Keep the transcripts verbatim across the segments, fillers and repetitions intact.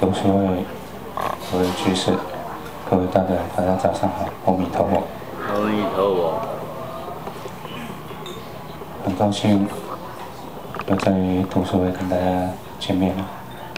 读书会各位居士，各位大德，大家早上好，阿弥陀佛。 阿弥陀佛。 很高兴又在读书会跟大家见面了。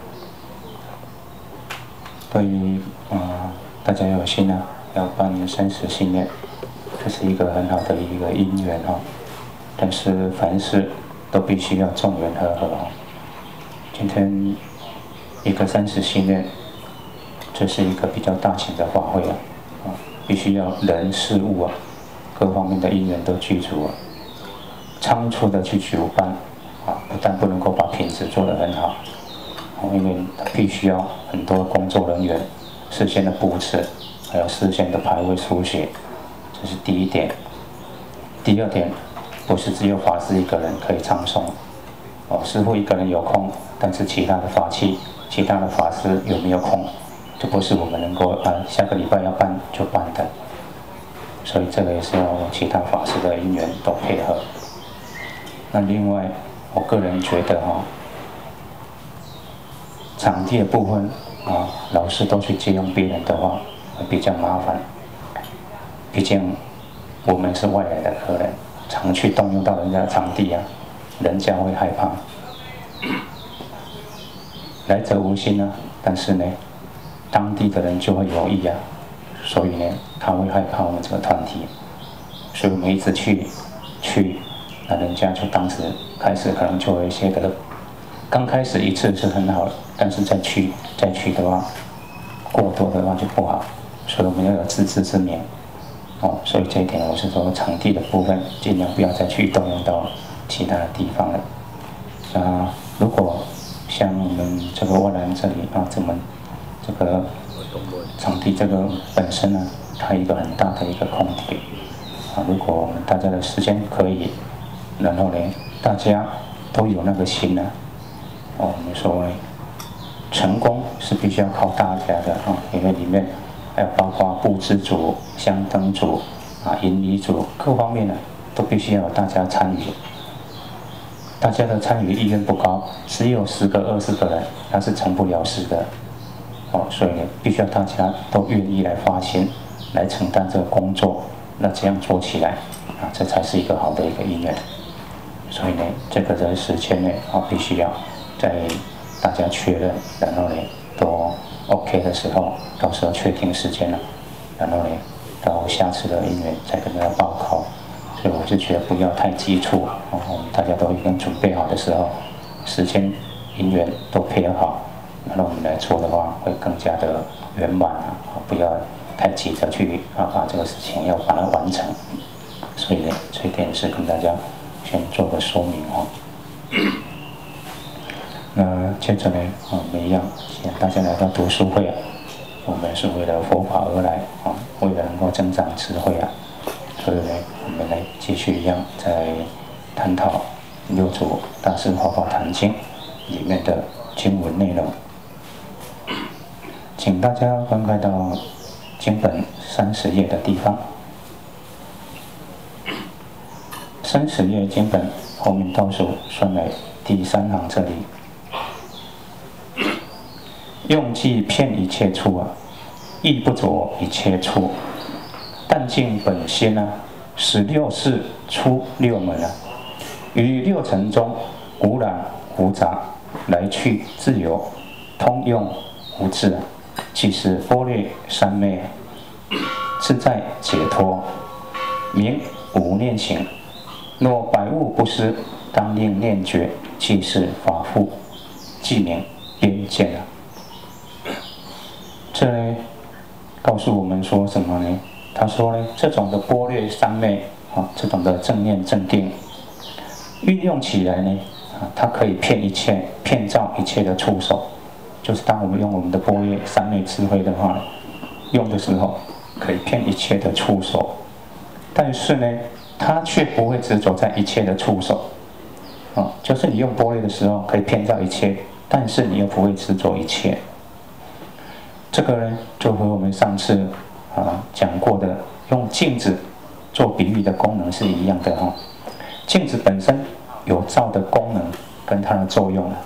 对于啊、呃、大家有心啊，要办生死信愿，这是一个很好的一个因缘哦。但是凡事都必须要众缘和合哦。今天一个生死信愿，这是一个比较大型的法会啊，啊，必须要人事物啊，各方面的因缘都具足啊，仓促的去举办啊，不但不能够把品质做得很好，因为它必须要很多工作人员事先的布置，还有事先的牌位书写，这是第一点。第二点，不是只有法师一个人可以唱诵，哦，师父一个人有空，但是其他的法器、其他的法师有没有空，就不是我们能够啊下个礼拜要办就办的，所以这个也是要其他法师的因缘都配合。那另外，我个人觉得哈、哦，场地的部分啊，老师都去借用别人的话，会比较麻烦。毕竟我们是外来的客人，常去动用到人家的场地啊，人家会害怕。来者无心啊，但是呢，当地的人就会有意啊，所以呢，他会害怕我们这个团体，所以我们一直去去，那人家就当时开始可能就有一些个，刚开始一次是很好，但是再去再去的话，过多的话就不好，所以我们要有自知之明。哦，所以这一点我是说，场地的部分尽量不要再去动用到其他的地方了。啊，如果像我们这个沃兰这里啊，这么这个场地这个本身呢，它一个很大的一个空地啊，如果我们大家的时间可以，然后呢，大家都有那个心呢，哦，我们说成功是必须要靠大家的啊，因为里面还有包括布施组、香灯组啊、引礼组各方面呢，都必须要有大家参与。大家的参与意愿不高，只有十个、二十个人，那是成不了事的。哦，所以呢，必须要大家都愿意来发心，来承担这个工作，那这样做起来啊，这才是一个好的一个因缘。所以呢，这个的时间呢，啊，必须要在大家确认，然后呢，都 OK 的时候，到时候确定时间了，然后呢，到下次的因缘再跟大家报告。所以我是觉得不要太急促，然后大家都已经准备好的时候，时间、因缘都配合好，然后我们来做的话，会更加的圆满啊！不要太急着去啊把这个事情要把它完成。所以呢，这一点是跟大家先做个说明哦。那接着呢，我们一样，既然大家来到读书会啊，我们是为了佛法而来啊，为了能够增长智慧啊。所以呢，我们来继续一样，在探讨六祖大师法华坛经里面的经文内容。请大家翻开到经本三十页的地方，三十页经本后面倒数算来第三行这里，用计骗一切处啊，亦不着一切处。但尽本心啊，十六世出六门啊，于六尘中无染无杂，来去自由，通用无滞啊，即是般若三昧啊，自在解脱，名无念行。若百物不失，当令念觉，即是法富，即名边见啊。这呢，告诉我们说什么呢？他说呢，这种的般若三昧啊，这种的正念正定，运用起来呢，啊，它可以骗一切，骗照一切的触手。就是当我们用我们的般若三昧智慧的话，用的时候可以骗一切的触手，但是呢，它却不会执着在一切的触手。啊，就是你用般若的时候可以骗照一切，但是你又不会执着一切。这个呢，就和我们上次啊讲过的用镜子做比喻的功能是一样的哈、哦。镜子本身有照的功能跟它的作用啊，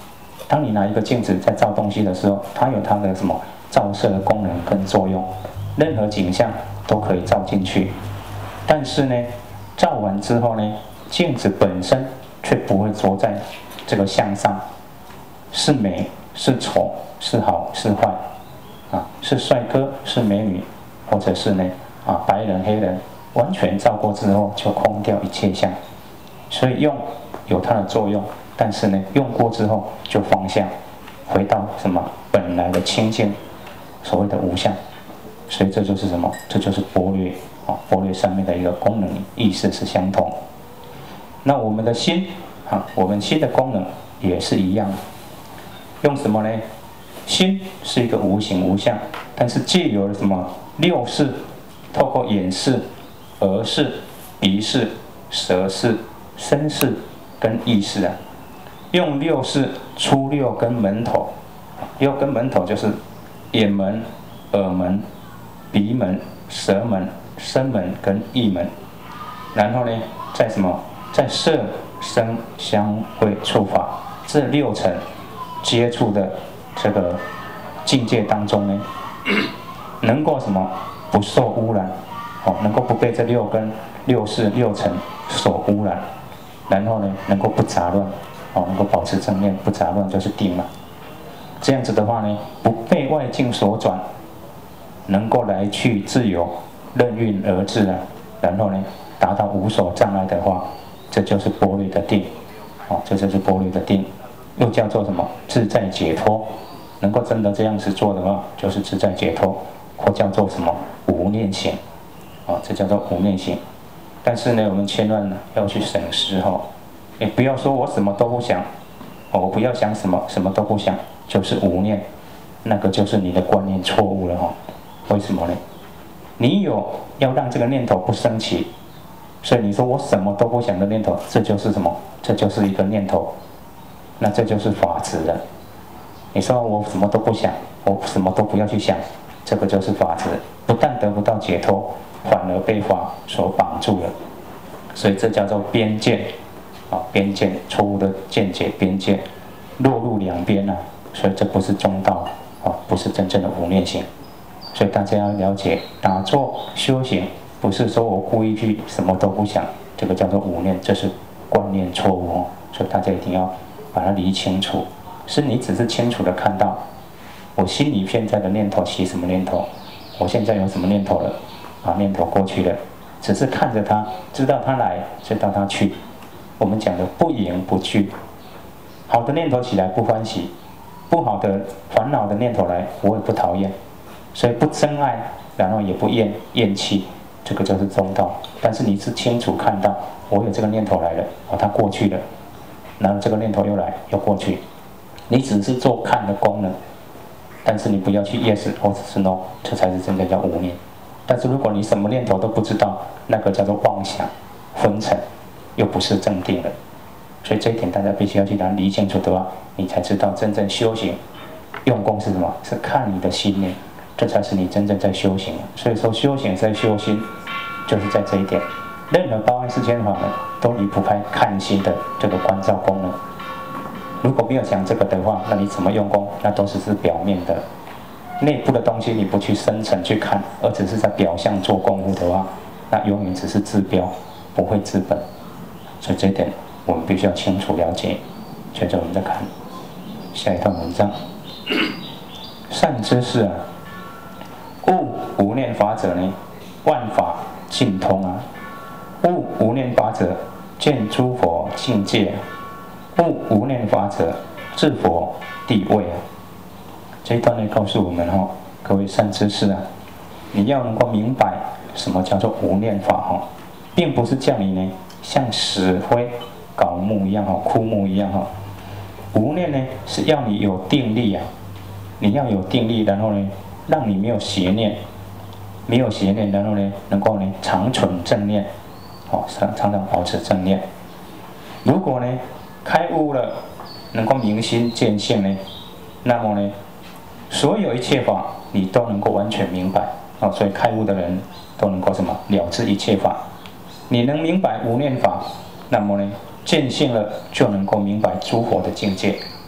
当你拿一个镜子在照东西的时候，它有它的什么照射的功能跟作用，任何景象都可以照进去。但是呢，照完之后呢，镜子本身却不会着在这个相上，是美是丑，是好是坏，啊，是帅哥是美女，或者是呢啊白人黑人，完全照过之后就空掉一切相。所以用有它的作用，但是呢用过之后就放下，回到什么本来的清净，所谓的无相。所以这就是什么？这就是般若啊，般若上面的一个功能意思是相同。那我们的心啊，我们心的功能也是一样，用什么呢？心是一个无形无相，但是借由了什么六识，透过眼识、耳识、鼻识、舌识、身识跟意识啊，用六识出六根门头，六根门头就是眼门、耳门、鼻门、舌门、身门跟意门，然后呢，在什么？在色、声、香、味、触、法这六层接触的这个境界当中呢，能够什么不受污染，哦，能够不被这六根、六识、六尘所污染，然后呢，能够不杂乱，哦，能够保持正念，不杂乱就是定嘛。这样子的话呢，不被外境所转，能够来去自由，任运而至啊，然后呢，达到无所障碍的话，这就是般若的定，哦，这就是般若的定，又叫做什么？自在解脱。能够真的这样子做的话，就是自在解脱，或叫做什么？无念行，哦，这叫做无念行。但是呢，我们千万要去审视哈，也不要说我什么都不想，哦，我不要想什么，什么都不想，就是无念，那个就是你的观念错误了哈。为什么呢？你有要让这个念头不升起，所以你说我什么都不想的念头，这就是什么？这就是一个念头，那这就是法执了。你说我什么都不想，我什么都不要去想，这个就是法执，不但得不到解脱，反而被法所绑住了。所以这叫做边界，啊，边界错误的见解，边界落入两边啊，所以这不是中道啊，不是真正的无念行。所以大家要了解，打坐修行不是说我故意去什么都不想，这个叫做无念，这是观念错误哦。所以大家一定要把它理清楚。是你只是清楚的看到，我心里现在的念头起什么念头，我现在有什么念头了，啊，念头过去了，只是看着它，知道它来，知道它去。我们讲的不迎不惧，好的念头起来不欢喜，不好的烦恼的念头来，我也不讨厌，所以不憎爱，然后也不厌厌弃，这个就是中道。但是你是清楚看到，我有这个念头来了，哦，它过去了，然后这个念头又来，又过去。你只是做看的功能，但是你不要去 yes 或者是 no， 这才是真正叫无念。但是如果你什么念头都不知道，那个叫做妄想、昏沉，又不是正定了。所以这一点大家必须要去把它理清楚的话，你才知道真正修行用功是什么？是看你的心念，这才是你真正在修行。所以说修行在修心，就是在这一点。任何八万四千法门都离不开看心的这个观照功能。如果没有讲这个的话，那你怎么用功？那都是是表面的，内部的东西你不去深层去看，而只是在表象做功夫的话，那永远只是治标，不会治本。所以这一点我们必须要清楚了解。接着我们再看下一段文章。善知识啊，悟无念法者呢，万法尽通啊；悟无念法者，见诸佛境界啊。悟无念法者，至佛地位啊！这一段呢，告诉我们哈、哦，各位善知识啊，你要能够明白什么叫做无念法哈、哦，并不是叫你呢像死灰槁木一样哈、哦，枯木一样哈、哦。无念呢是要你有定力啊，你要有定力，然后呢，让你没有邪念，没有邪念，然后呢，能够呢常存正念，哦，常常常保持正念。如果呢，开悟了，能够明心见性呢，那么呢，所有一切法你都能够完全明白哦。所以开悟的人都能够什么了知一切法。你能明白无念法，那么呢，见性了就能够明白诸佛的境界。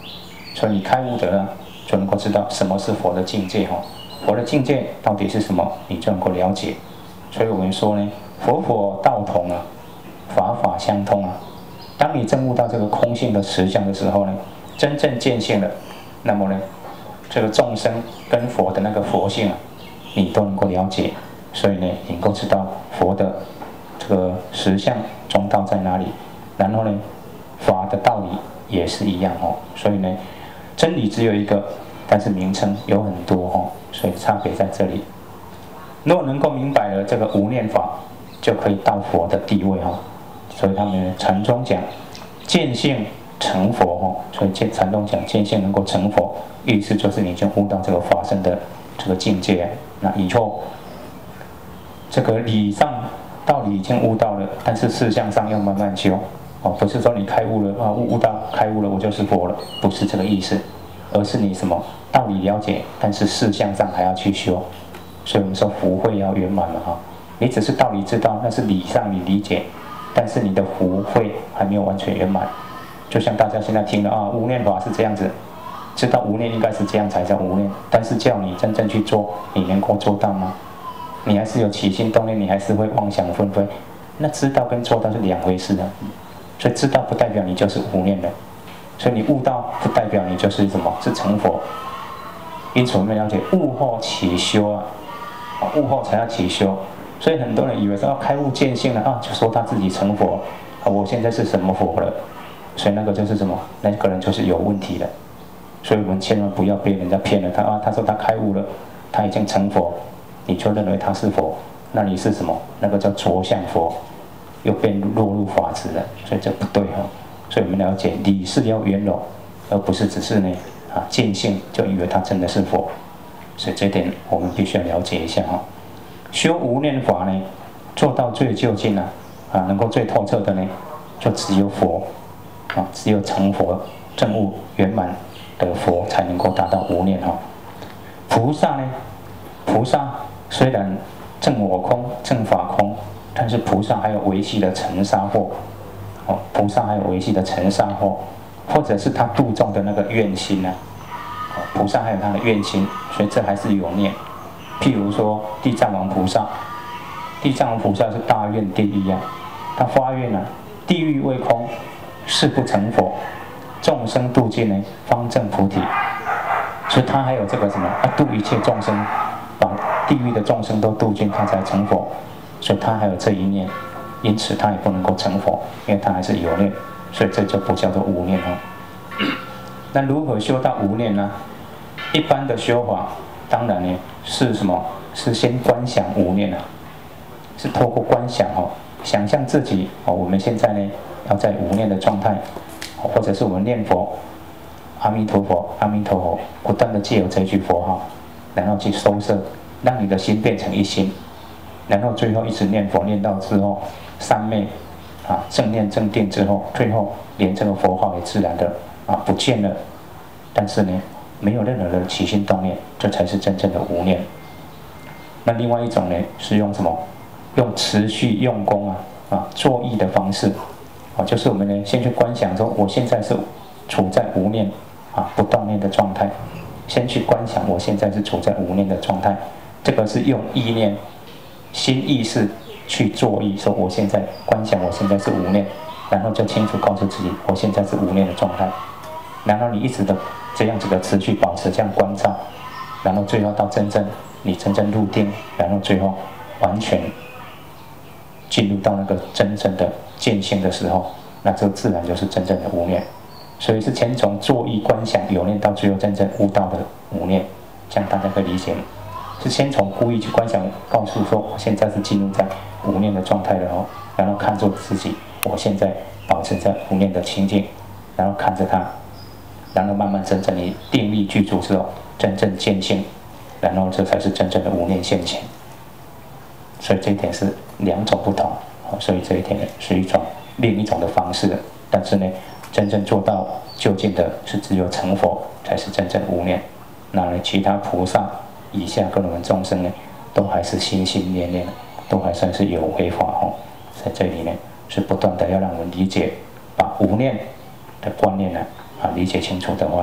所以你开悟的呢，就能够知道什么是佛的境界哈。佛的境界到底是什么，你就能够了解。所以我们说呢，佛佛道同啊，法法相通啊。当你证悟到这个空性的实相的时候呢，真正见性了，那么呢，这个众生跟佛的那个佛性啊，你都能够了解。所以呢，你能够知道佛的这个实相中道在哪里，然后呢，法的道理也是一样哦。所以呢，真理只有一个，但是名称有很多哦，所以差别在这里。如果能够明白了这个无念法，就可以到佛的地位哈。所以他们禅宗讲见性成佛哈，所以禅宗讲见性能够成佛，意思就是你已经悟到这个法身的这个境界。那以后这个理上道理已经悟到了，但是事相上要慢慢修哦，不是说你开悟了啊，悟悟到开悟了我就是佛了，不是这个意思，而是你什么道理了解，但是事相上还要去修。所以我们说福慧要圆满了哈。你只是道理知道，那是理上你理解，但是你的福慧还没有完全圆满。就像大家现在听的啊，无念法是这样子，知道无念应该是这样才叫无念，但是叫你真正去做，你能够做到吗？你还是有起心动念，你还是会妄想纷飞，那知道跟做到是两回事的。所以知道不代表你就是无念的，所以你悟到不代表你就是什么是成佛。因此我们了解悟后起修啊，悟后才要起修。所以很多人以为说要开悟见性了啊，就说他自己成佛啊，我现在是什么佛了？所以那个就是什么？那个人就是有问题的。所以我们千万不要被人家骗了，他啊，他说他开悟了，他已经成佛，你就认为他是佛，那你是什么？那个叫着相佛，又变落入法执了，所以这不对哈。所以我们了解理是要圆融，而不是只是呢啊见性就以为他真的是佛。所以这点我们必须要了解一下哈。修无念法呢，做到最究竟啊，啊，能够最透彻的呢，就只有佛，啊，只有成佛、证悟圆满的佛才能够达到无念哈。菩萨呢，菩萨虽然证我空、证法空，但是菩萨还有维系的尘沙惑，哦，菩萨还有维系的尘沙惑，或者是他度众的那个愿心呢，哦，菩萨还有他的愿心，所以这还是有念。譬如说地藏王菩萨，地藏王菩萨是大愿第一啊，他发愿啊，地狱未空，誓不成佛，众生度尽呢，方证菩提。所以他还有这个什么啊，度一切众生，把地狱的众生都度尽，他才成佛。所以他还有这一念，因此他也不能够成佛，因为他还是有念，所以这就不叫做无念哦。那如何修到无念呢？一般的修法，当然呢是什么？是先观想无念啊，是透过观想哦，想象自己哦，我们现在呢要在无念的状态，或者是我们念佛，阿弥陀佛，阿弥陀佛，不断的借由这句佛号，然后去收摄，让你的心变成一心，然后最后一直念佛念到之后，三昧啊，正念正定之后，最后连这个佛号也自然的啊不见了，但是呢，没有任何的起心动念，这才是真正的无念。那另外一种呢，是用什么？用持续用功啊啊作意的方式啊，就是我们呢先去观想说，我现在是处在无念啊不动念的状态，先去观想我现在是处在无念的状态，这个是用意念、心意识去作意，说我现在观想我现在是无念，然后就清楚告诉自己，我现在是无念的状态，然后你一直的这样子的持续保持这样关照，然后最后到真正你真正入定，然后最后完全进入到那个真正的见性的时候，那这自然就是真正的无念。所以是先从作意观想有念，到最后真正悟道的无念，这样大家可以理解吗？是先从故意去观想，告诉说我现在是进入在无念的状态了哦，然后看作自己，我现在保持在无念的清净，然后看着它，然后慢慢真正你定力具足之后，真正见性，然后这才是真正的无念现前。所以这一点是两种不同，所以这一点是一种另一种的方式，但是呢，真正做到究竟的是只有成佛才是真正无念。那呢，其他菩萨以下跟我们众生呢，都还是心心念念，都还算是有为法哦。在这里呢，是不断的要让我们理解，把无念的观念呢啊理解清楚的话呢，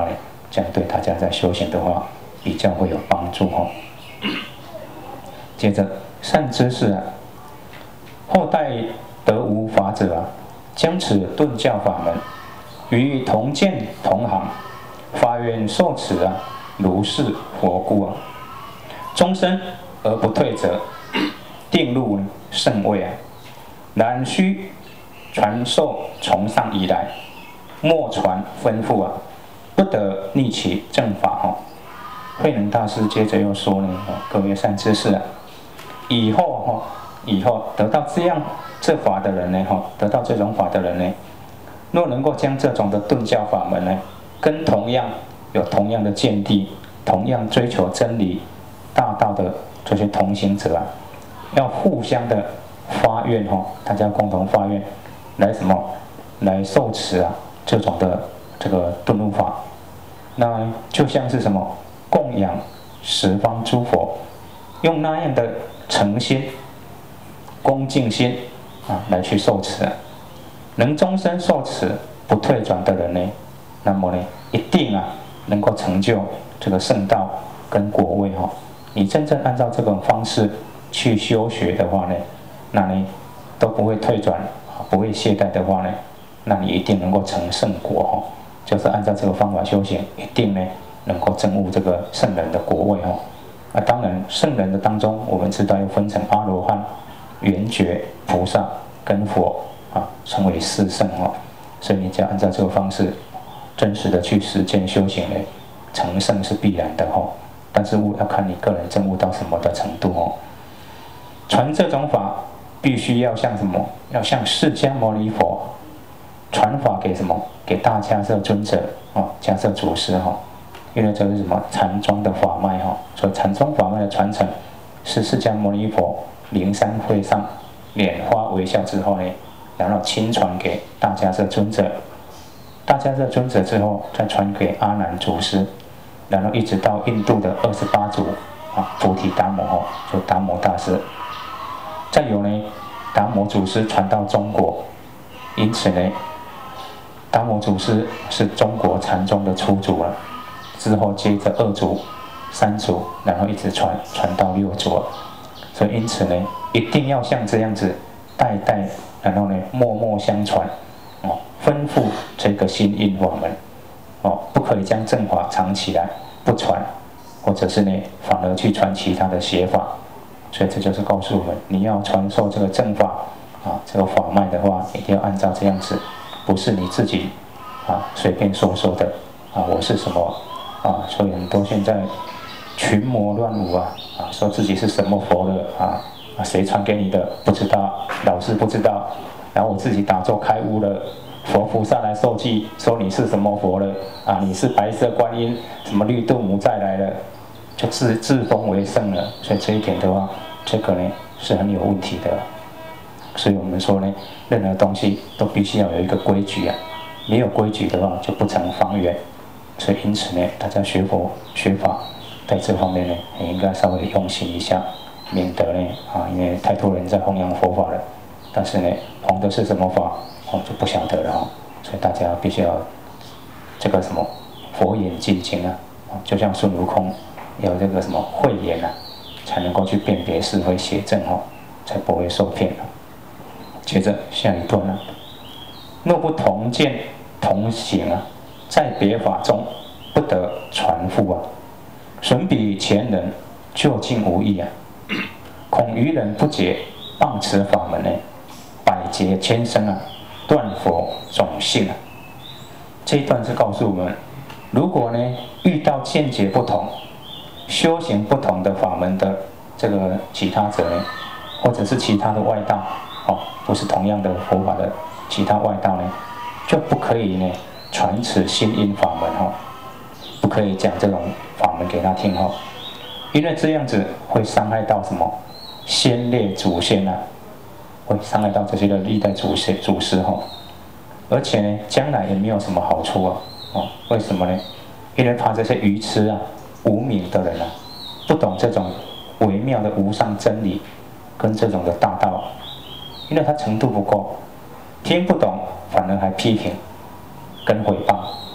这样对大家在修行的话比较会有帮助哦。接着善知识啊，后代得无法者啊，将此顿教法门与同见同行，发愿受持啊，如是佛故啊，终身而不退者，定入圣位啊。然须传授从上以来，莫传吩咐啊，不得逆其正法哦。慧能大师接着又说呢，各位善知识啊，以后哈，以后得到这样这法的人呢，哈，得到这种法的人呢，若能够将这种的顿教法门呢，跟同样有同样的见地、同样追求真理大道的这些同行者啊，要互相的发愿哈，大家共同发愿，来什么？来受持啊这种的这个顿悟法，那就像是什么？供养十方诸佛，用那样的诚心、恭敬心啊来去受持，能终身受持不退转的人呢，那么呢，一定啊能够成就这个圣道跟果位哈。你真正按照这种方式去修学的话呢，那你都不会退转，不会懈怠的话呢，那你一定能够成圣果哈。就是按照这个方法修行，一定呢能够证悟这个圣人的果位哈。啊，当然圣人的当中，我们知道又分成阿罗汉、圆觉、菩萨跟佛啊，称为四圣哦。所以你只要按照这个方式，真实的去实践修行呢，成圣是必然的哦。但是悟要看你个人证悟到什么的程度哦。传这种法，必须要像什么？要像释迦牟尼佛传法给什么？给大迦叶尊者啊，迦叶祖师哈。因为这是什么禅宗的法脉哈，所以禅宗法脉的传承是释迦牟尼佛灵山会上拈花微笑之后呢，然后亲传给大迦叶尊者，大迦叶尊者之后再传给阿难祖师，然后一直到印度的二十八祖啊，菩提达摩哈，就达摩大师，再有呢，达摩祖师传到中国，因此呢，达摩祖师是中国禅宗的初祖了。之后接着二祖、三祖，然后一直传传到六祖，所以因此呢，一定要像这样子代代，然后呢默默相传，哦，吩咐这个心印法门，哦，不可以将正法藏起来不传，或者是呢反而去传其他的邪法，所以这就是告诉我们，你要传授这个正法啊，这个法脉的话，一定要按照这样子，不是你自己啊随便说说的啊，我是什么。啊，所以很多现在群魔乱舞啊，啊，说自己是什么佛的啊，啊，谁传给你的不知道，老师不知道，然后我自己打坐开悟了，佛菩萨来受记，说你是什么佛了啊，你是白色观音，什么绿度母再来了，就自自封为圣了。所以这一点的话，这个呢是很有问题的。所以我们说呢，任何东西都必须要有一个规矩啊，没有规矩的话就不成方圆。所以因此呢，大家学佛学法，在这方面呢，也应该稍微用心一下，免得呢啊，因为太多人在弘扬佛法了，但是呢，弘的是什么法，我就不晓得了哦。所以大家必须要这个什么佛眼金睛啊，就像孙悟空有这个什么慧眼啊，才能够去辨别是非邪正哦，才不会受骗了。接着下一段呢，若不同见同行啊。在别法中不得传付啊，损彼前人究竟无益啊，恐愚人不解谤此法门呢，百劫千生啊，断佛种性啊。这一段是告诉我们，如果呢遇到见解不同、修行不同的法门的这个其他者呢，或者是其他的外道，哦，不是同样的佛法的其他外道呢，就不可以呢。传此心印法门哦，不可以讲这种法门给他听哦，因为这样子会伤害到什么先烈祖先啊，会伤害到这些的历代祖先祖师哦，而且呢，将来也没有什么好处啊哦，为什么呢？因为怕这些愚痴啊、无明的人啊，不懂这种微妙的无上真理跟这种的大道，因为他程度不够，听不懂，反而还批评。跟诽谤，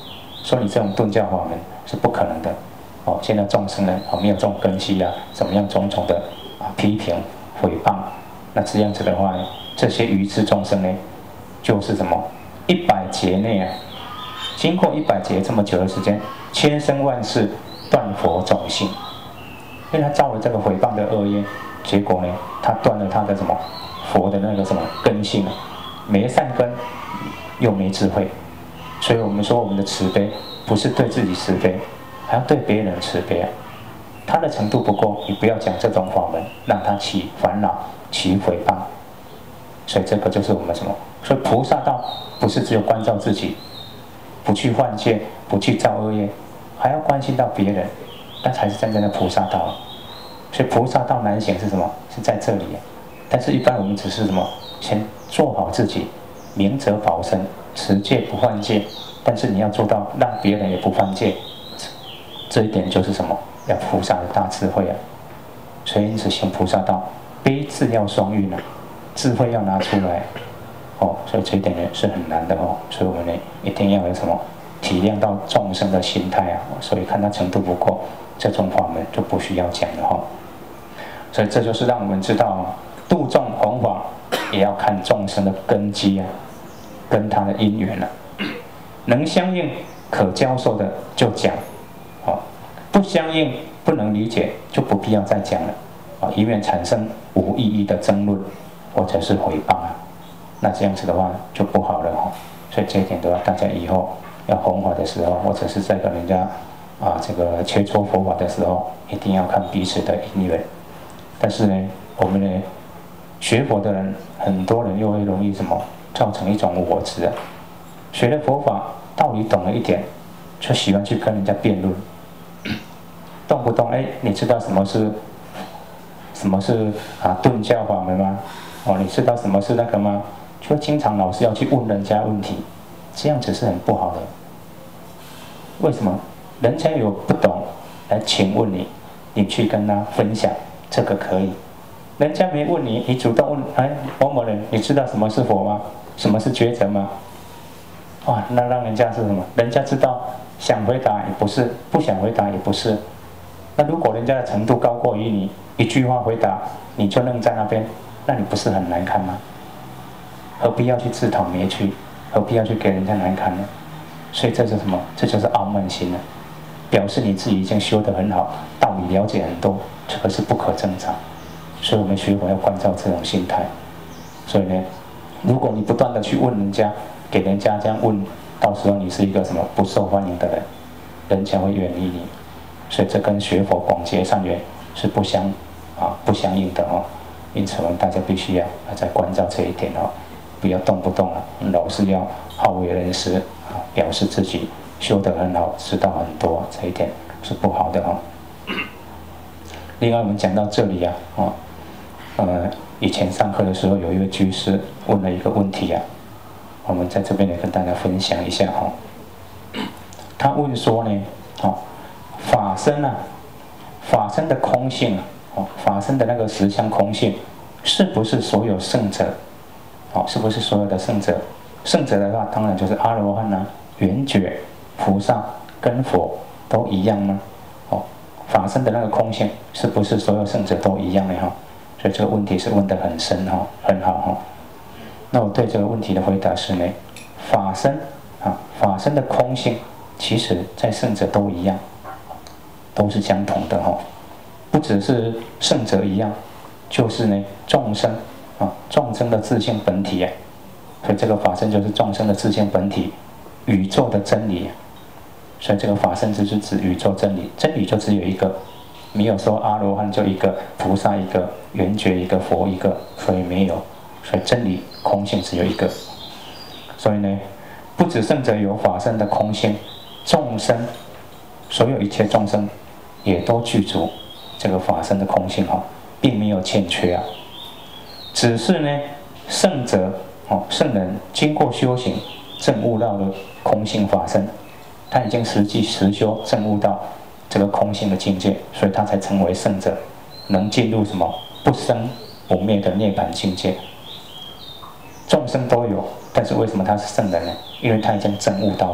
说你这种顿教法门是不可能的。哦，现在众生呢，哦没有这种根基啊，怎么样种种的啊批评诽谤，那这样子的话呢，这些愚痴众生呢，就是什么一百劫内啊，经过一百劫这么久的时间，千生万世断佛种性，因为他造了这个诽谤的恶业，结果呢，他断了他的什么佛的那个什么根性啊，没善根，又没智慧，所以我们说我们的慈悲不是对自己慈悲，还要对别人慈悲啊。他的程度不够，你不要讲这种法门，让他起烦恼、起诽谤。所以这个就是我们什么？所以菩萨道不是只有关照自己，不去犯戒，不去造恶业，还要关心到别人，那才是真正的菩萨道。所以菩萨道难行是什么？是在这里。但是一般我们只是什么？先做好自己，明哲保身，持戒不犯戒。但是你要做到让别人也不犯戒，这一点就是什么？要菩萨的大智慧啊！所以因此行菩萨道，悲智要双运啊，智慧要拿出来哦。所以这一点呢是很难的哦。所以我们呢一定要有什么体谅到众生的心态啊。所以看他程度不够，这种法门就不需要讲了哈。所以这就是让我们知道啊，度众弘法也要看众生的根基啊，跟他的因缘啊，能相应可教授的就讲。不相应、不能理解，就不必要再讲了啊，以免产生无意义的争论或者是诽谤啊。那这样子的话就不好了哈。所以这一点的话，大家以后要弘法的时候，或者是在跟人家啊这个切磋佛法的时候，一定要看彼此的因缘。但是呢，我们呢学佛的人，很多人又会容易什么，造成一种我执啊。学了佛法，道理懂了一点，就喜欢去跟人家辩论。动不动哎，你知道什么是什么是啊顿教法门吗？哦，你知道什么是那个吗？就经常老是要去问人家问题，这样子是很不好的。为什么？人家有不懂来请问你，你去跟他分享，这个可以。人家没问你，你主动问，哎，某某人，你知道什么是佛吗？什么是抉择吗？哇，那让人家是什么？人家知道，想回答也不是，不想回答也不是。那如果人家的程度高过于你，一句话回答你就愣在那边，那你不是很难看吗？何必要去自讨没趣？何必要去给人家难看呢？所以这是什么？这就是傲慢心了，表示你自己已经修得很好，道理了解很多，这个是不可增长。所以我们学佛要关照这种心态。所以呢，如果你不断的去问人家，给人家这样问，到时候你是一个什么不受欢迎的人，人家会远离你。所以这跟学佛广结善缘是不相啊不相应的哦。因此我们大家必须要再关照这一点哦，不要动不动啊老是要好为人师啊，表示自己修得很好，知道很多，这一点是不好的哦。另外我们讲到这里啊，哦，呃，以前上课的时候有一位居士问了一个问题啊，我们在这边也跟大家分享一下哈、哦。他问说呢，哦。法身啊，法身的空性啊，哦，法身的那个实相空性，是不是所有圣者？哦，是不是所有的圣者？圣者的话，当然就是阿罗汉啊、圆觉、菩萨跟佛都一样吗？哦，法身的那个空性，是不是所有圣者都一样的哈？所以这个问题是问得很深哈，很好哈。那我对这个问题的回答是呢，法身啊，法身的空性，其实在圣者都一样。都是相同的哈，不只是圣者一样，就是呢众生啊，众生的自性本体哎，所以这个法身就是众生的自性本体，宇宙的真理。所以这个法身就是指宇宙真理，真理就只有一个，没有说阿罗汉就一个，菩萨一个，圆觉一个，佛一个，所以没有，所以真理空性只有一个。所以呢，不止圣者有法身的空性，众生所有一切众生。也都具足这个法身的空性哈，并没有欠缺啊。只是呢，圣者哦，圣人经过修行，证悟到了空性法身，他已经实际实修证悟到这个空性的境界，所以他才成为圣者，能进入什么不生不灭的涅槃境界。众生都有，但是为什么他是圣人呢？因为他已经证悟到了，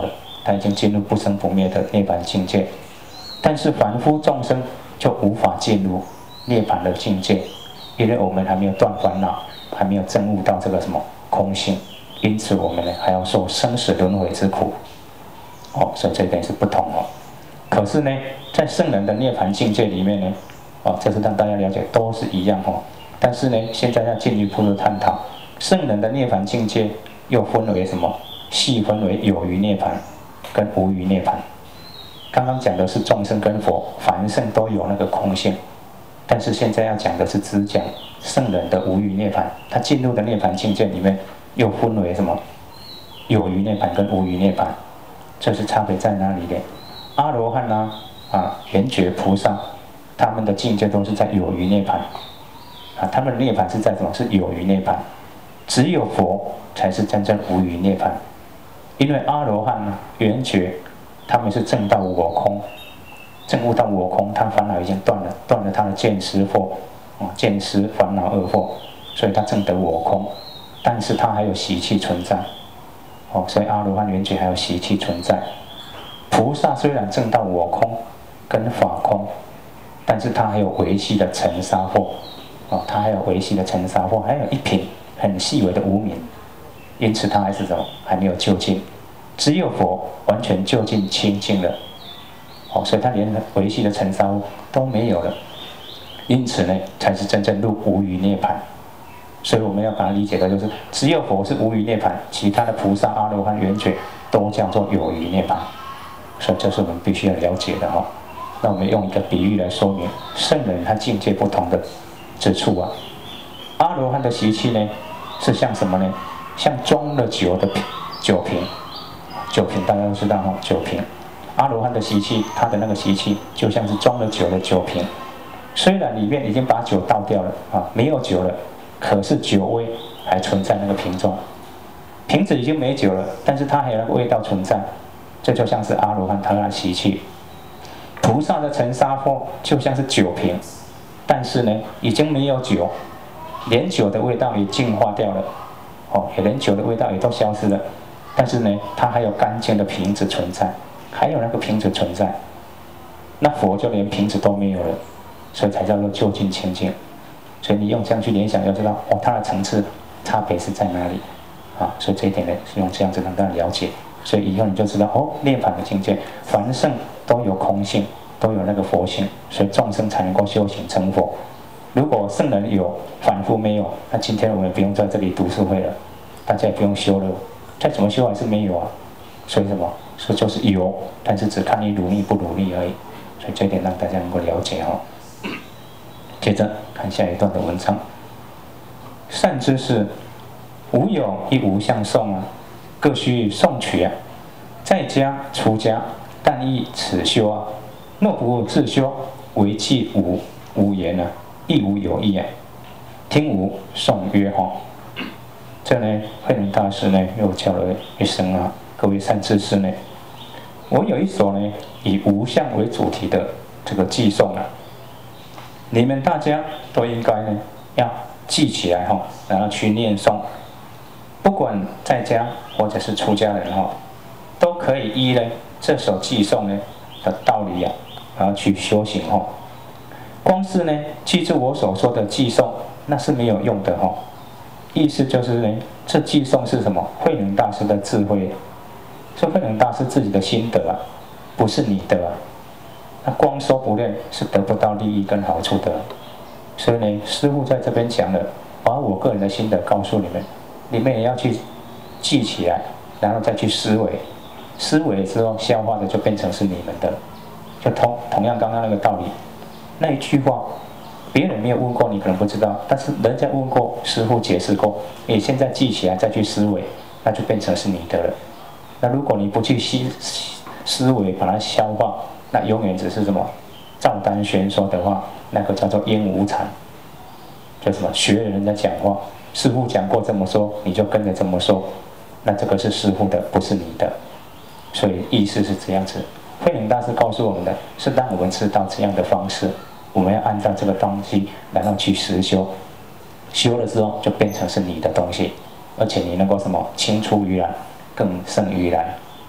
他已经进入不生不灭的涅槃境界。但是凡夫众生就无法进入涅槃的境界，因为我们还没有断烦恼，还没有证悟到这个什么空性，因此我们呢还要受生死轮回之苦。哦，所以这一点是不同哦。可是呢，在圣人的涅槃境界里面呢，哦，这是让大家了解都是一样哦。但是呢，现在要进一步的探讨，圣人的涅槃境界又分为什么？细分为有余涅槃跟无余涅槃。刚刚讲的是众生跟佛，凡圣都有那个空性，但是现在要讲的是只讲圣人的无余涅槃，他进入的涅槃境界里面又分为什么？有余涅槃跟无余涅槃，这是差别在哪里呢？阿罗汉啊，啊，圆觉菩萨，他们的境界都是在有余涅槃，啊，他们的涅槃是在什么？是有余涅槃，只有佛才是真正无余涅槃，因为阿罗汉啊，圆觉，他们是证到我空，证悟到我空，他烦恼已经断了，断了他的见思惑，啊，见思烦恼二惑，所以他证得我空，但是他还有习气存在，哦，所以阿罗汉圆觉还有习气存在。菩萨虽然证到我空跟法空，但是他还有微细的尘沙惑，哦，他还有微细的尘沙惑，还有一品很细微的无明，因此他还是什么？还没有究竟。只有佛完全究竟清净了，哦，所以他连微细的尘沙惑都没有了，因此呢，才是真正入无余涅槃。所以我们要把它理解的就是，只有佛是无余涅槃，其他的菩萨、阿罗汉、圆觉都叫做有余涅槃。所以这是我们必须要了解的哦。那我们用一个比喻来说明圣人他境界不同的之处啊。阿罗汉的习气呢，是像什么呢？像装了酒的酒瓶，酒瓶大家都知道哈，酒瓶。阿罗汉的习气，他的那个习气就像是装了酒的酒瓶，虽然里面已经把酒倒掉了啊，没有酒了，可是酒味还存在那个瓶中，瓶子已经没酒了，但是它还有那个味道存在。这就像是阿罗汉他的习气。菩萨的尘沙惑就像是酒瓶，但是呢，已经没有酒，连酒的味道也净化掉了，哦，也连酒的味道也都消失了。但是呢，它还有干净的瓶子存在，还有那个瓶子存在。那佛就连瓶子都没有了，所以才叫做究竟清净。所以你用这样去联想，要知道哦，它的层次差别是在哪里啊？所以这一点呢，是用这样子让大家了解。所以以后你就知道哦，涅槃的境界，凡圣都有空性，都有那个佛性，所以众生才能够修行成佛。如果圣人有，凡夫没有，那今天我们不用在这里读书会了，大家也不用修了，再怎么修还是没有啊。所以什么？所以就是有，但是只看你努力不努力而已。所以这一点让大家能够了解哦。接着看下一段的文章，善知识，无有亦无相颂啊。各须诵取啊，在家出家，但亦此修啊。若不自修，为既无无言啊，亦无有益啊。听吾诵曰哈，这呢，慧能大师呢又叫了一声啊，各位善知识呢，我有一首呢以无相为主题的这个偈颂啊，你们大家都应该呢要记起来哈，然后去念诵。不管在家或者是出家人哈，都可以依呢这首偈颂呢的道理啊，然后去修行哈。光是呢记住我所说的偈颂，那是没有用的哈。意思就是呢，这偈颂是什么？慧能大师的智慧，是慧能大师自己的心得啊，不是你的啊。那光说不练是得不到利益跟好处的。所以呢，师父在这边讲了，把我个人的心得告诉你们。你们也要去记起来，然后再去思维，思维之后消化的就变成是你们的，就同同样刚刚那个道理，那一句话，别人没有问过你可能不知道，但是人家问过，师父解释过，你现在记起来再去思维，那就变成是你的了。那如果你不去思思维把它消化，那永远只是什么？照单宣说的话，那个叫做烟无禅，就什么学人家讲话。师父讲过这么说，你就跟着这么说，那这个是师父的，不是你的。所以意思是这样子。慧能大师告诉我们的是让我们知道这样的方式，我们要按照这个东西然后去实修，修了之后就变成是你的东西，而且你能够什么青出于蓝，更胜于蓝。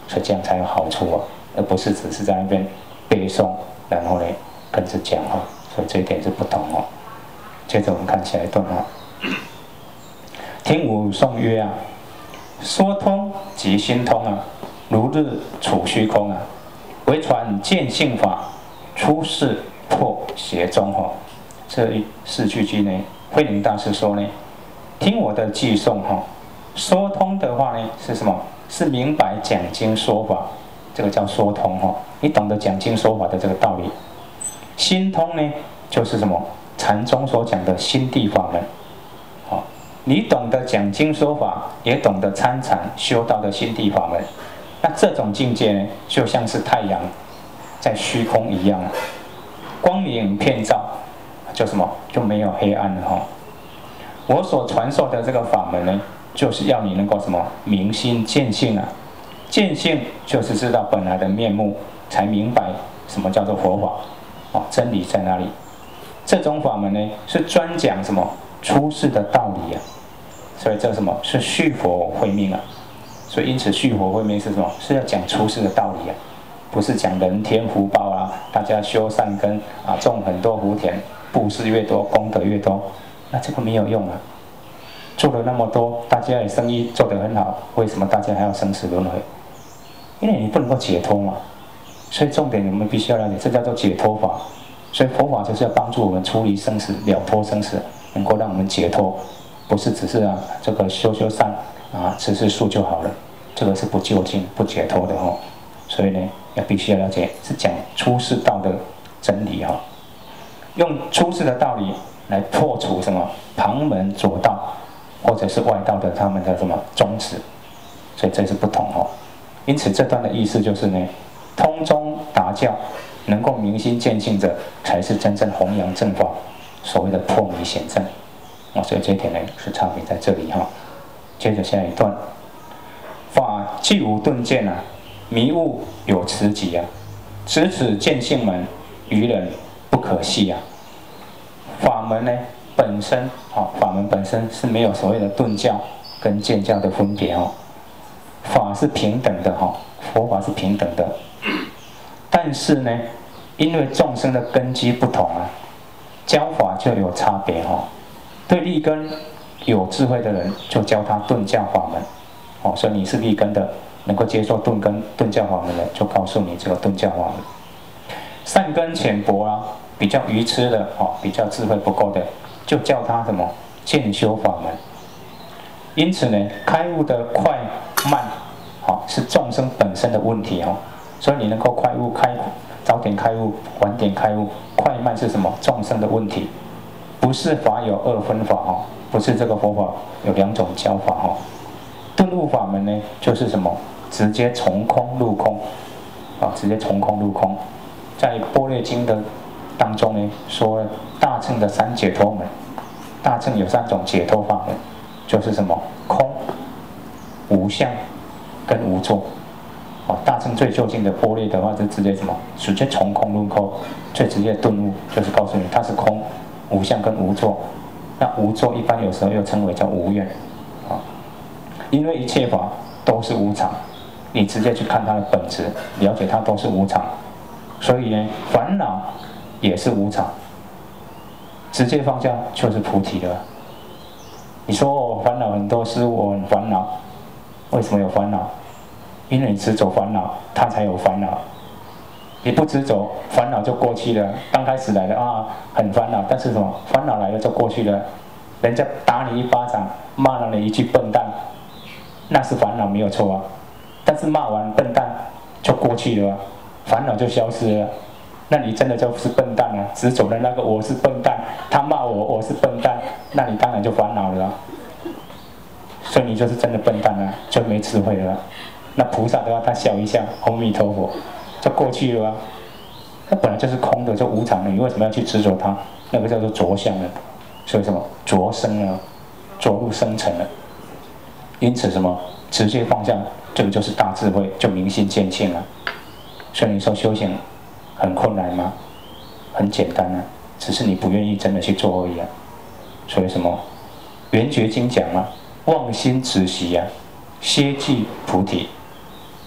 所以这样才有好处啊，而不是只是在那边背诵，然后呢跟着讲哦，所以这一点是不同哦。接着我们看下一段哦。听吾颂曰啊，说通即心通啊，如日处虚空啊，唯传见性法，出世破邪宗哦。这四句句呢，慧能大师说呢，听我的偈颂哈，说通的话呢是什么？是明白讲经说法，这个叫说通哈。你懂得讲经说法的这个道理。心通呢，就是什么？禅宗所讲的心地法门。好，你懂得讲经说法，也懂得参禅修道的心地法门。那这种境界呢，就像是太阳在虚空一样，光明遍照，就什么？就没有黑暗了哈。我所传授的这个法门呢，就是要你能够什么？明心见性啊。见性就是知道本来的面目，才明白什么叫做佛法。哦，真理在哪里？这种法门呢，是专讲什么出世的道理啊。所以这什么是续佛慧命啊？所以因此续佛慧命是什么？是要讲出世的道理啊，不是讲人天福报啊，大家修善根啊，种很多福田，布施越多，功德越多，那这个没有用啊。做了那么多，大家的生意做得很好，为什么大家还要生死轮回？因为你不能够解脱嘛。所以重点我们必须要了解，这叫做解脱法。所以佛法就是要帮助我们处理生死，了脱生死，能够让我们解脱，不是只是啊这个修修善啊吃吃素就好了，这个是不究竟、不解脱的哦。所以呢，要必须要了解，是讲出世道的真理哈、哦，用出世的道理来破除什么旁门左道或者是外道的他们的什么宗旨，所以这是不同哦。因此这段的意思就是呢，通中达教，能够明心见性者，才是真正弘扬正法，所谓的破迷显正。哦，所以这一点呢是差别在这里哈、哦。接着下一段，法既无顿见啊，迷悟有此己啊，此此见性门，愚人不可系啊。法门呢本身啊、哦，法门本身是没有所谓的顿教跟见教的分别哦，法是平等的哈、哦，佛法是平等的。但是呢，因为众生的根基不同啊，教法就有差别哈、哦。对立根有智慧的人，就教他顿教法门。哦，所以你是立根的，能够接受顿根顿教法门的，就告诉你这个顿教法门。善根浅薄啊，比较愚痴的，哦，比较智慧不够的，就叫他什么渐修法门。因此呢，开悟的快慢，哦，是众生本身的问题哦。所以你能够快悟开，早点开悟，晚点开悟，快慢是什么？众生的问题，不是法有二分法哦，不是这个佛法有两种教法哦。顿悟法门呢，就是什么？直接从空入空，啊，直接从空入空。在《般若经》的当中呢，说大乘的三解脱门，大乘有三种解脱法门，就是什么？空、无相跟无作。哦，大乘最究竟的般若的话，是直接什么？直接从空入空，最直接顿悟，就是告诉你它是空、无相跟无作。那无作一般有时候又称为叫无愿，啊、哦，因为一切法都是无常，你直接去看它的本质，了解它都是无常，所以呢，烦恼也是无常，直接放下就是菩提了。你说我烦恼很多，师父我很烦恼，为什么有烦恼？因为你执着烦恼，他才有烦恼。你不执着，烦恼就过去了。刚开始来的啊，很烦恼，但是什么？烦恼来了就过去了。人家打你一巴掌，骂了你一句笨蛋，那是烦恼没有错啊。但是骂完笨蛋就过去了，烦恼就消失了。那你真的就是笨蛋啊！执着的那个我是笨蛋，他骂我我是笨蛋，那你当然就烦恼了、啊。所以你就是真的笨蛋啊，就没智慧了、啊。那菩萨的话，他笑一笑，阿弥陀佛，就过去了啊。那本来就是空的，就无常的，你为什么要去执着它？那个叫做着相了。所以什么着生了，着入生成了。因此什么直接放下，这个就是大智慧，就明心见性了。所以你说修行很困难吗？很简单啊，只是你不愿意真的去做而已啊。所以什么圆觉经讲啊，妄心止息啊，歇即菩提。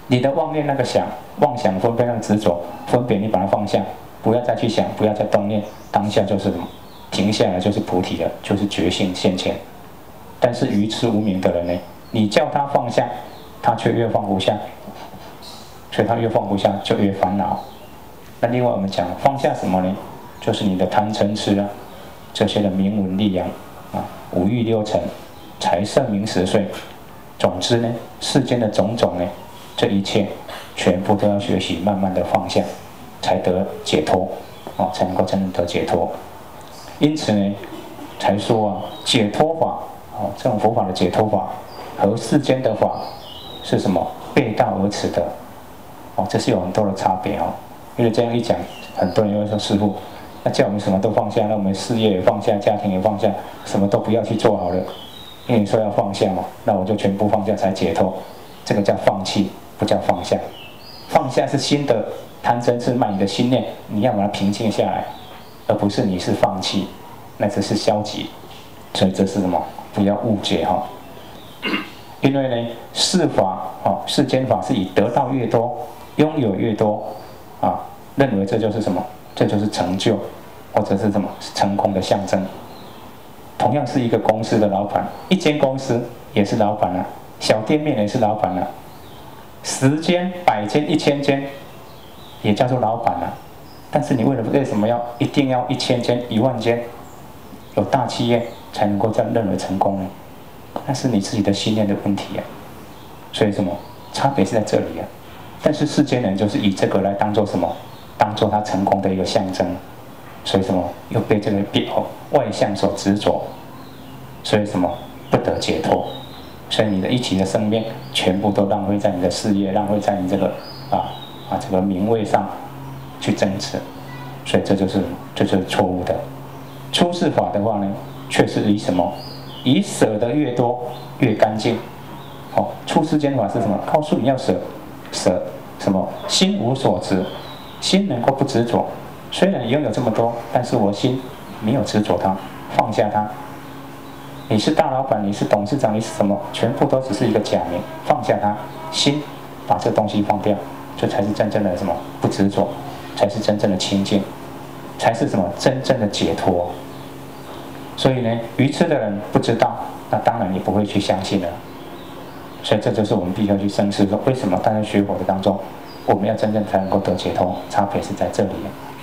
你的妄念那个想、妄想分别那个执着，分别你把它放下，不要再去想，不要再动念，当下就是什么？停下来就是菩提了，就是觉性现前。但是愚痴无明的人呢，你叫他放下，他却越放不下，所以他越放不下就越烦恼。那另外我们讲放下什么呢？就是你的贪嗔痴啊，这些的名闻利养啊，五欲六尘、财色名食睡，总之呢，世间的种种呢，这一切全部都要学习慢慢的放下，才得解脱哦，才能够真正得解脱。因此呢，才说啊，解脱法哦，这种佛法的解脱法和世间的法是什么？背道而驰的哦，这是有很多的差别哦。因为这样一讲，很多人又会说师父，那叫我们什么都放下，那我们事业也放下，家庭也放下，什么都不要去做好了。因为你说要放下嘛，那我就全部放下才解脱。这个叫放弃，不叫放下。放下是心的贪嗔痴慢，你的心念你要把它平静下来，而不是你是放弃，那只是消极。所以这是什么？不要误解哈。因为呢，世法哦，世间法是以得到越多，拥有越多啊，认为这就是什么？这就是成就，或者是什么？是成功的象征。同样是一个公司的老板，一间公司也是老板啊，小店面也是老板啊，十间、百间、一千间，也叫做老板啊。但是你为了为什么要一定要一千间、一万间，有大企业才能够这样认为成功呢？那是你自己的信念的问题啊。所以什么差别是在这里啊？但是世间人就是以这个来当做什么？当做他成功的一个象征。所以什么又被这个外相所执着，所以什么不得解脱，所以你的一起的生命全部都浪费在你的事业，浪费在你这个啊啊这个名位上去争执，所以这就是这就是错误的。出世法的话呢，却是以什么？以舍得越多越干净。哦，出世间法是什么？告诉你要舍，舍什么？心无所执，心能够不执着。虽然你拥有这么多，但是我心没有执着它，放下它。你是大老板，你是董事长，你是什么？全部都只是一个假名，放下它，心把这东西放掉，这才是真正的什么？不执着，才是真正的清净，才是什么？真正的解脱。所以呢，愚痴的人不知道，那当然你不会去相信了。所以这就是我们必须要去深思说，为什么大家学佛的当中，我们要真正才能够得解脱？差别是在这里。